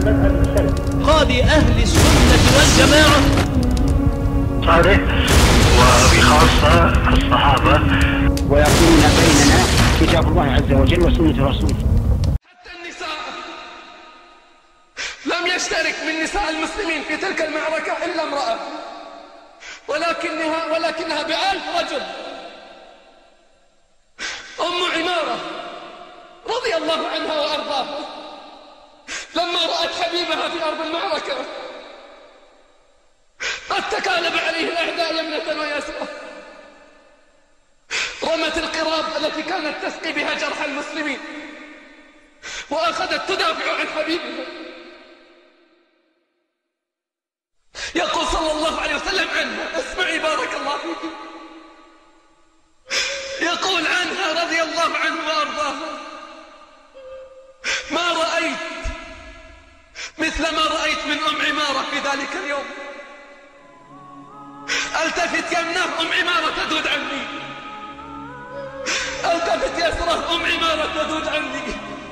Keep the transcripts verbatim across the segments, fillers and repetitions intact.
مذهب السلف. قاضي أهل السنة والجماعة صالح وبخاصة الصحابة، ويكون بيننا كتاب الله عز وجل وسنة رسوله. حتى النساء لم يشترك من نساء المسلمين في تلك المعركة إلا امرأة، ولكنها ولكنها بألف رجل. أم عمارة رضي الله عنها وأرضاها لما رأت حبيبها في أرض المعركة قد تكالب عليه الأعداء يمنة ويسرى، رمت القراب التي كانت تسقي بها جرح المسلمين وأخذت تدافع عن حبيبها. يقول صلى الله عليه وسلم عنها، اسمعي بارك الله فيك، يقول عنها رضي الله عنه وأرضاها: ما رأيت مثل ما رأيت من أم عمارة في ذلك اليوم. التفت يمناه أم عمارة تذود عني، التفت يسره أم عمارة تذود عني.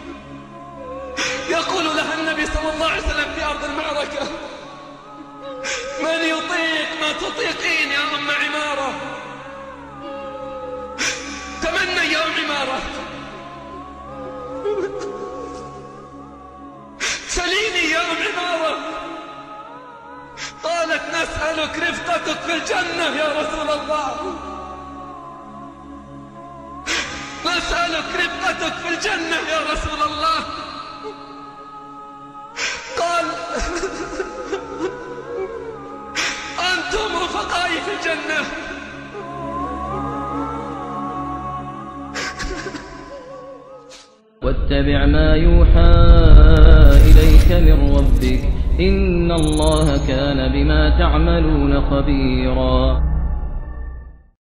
يقول لها النبي صلى الله عليه وسلم في أرض المعركة: من يطيق ما تطيقين يا أم عمارة؟ تمنى يا أم عمارة، سليني يا أم عمارة. قالت: نسألك رفقتك في الجنة يا رسول الله، نسألك رفقتك في الجنة يا رسول الله. قال: أنتم رفقائي في الجنة. واتبع ما يوحى إليك من ربك إن الله كان بما تعملون خبيرا.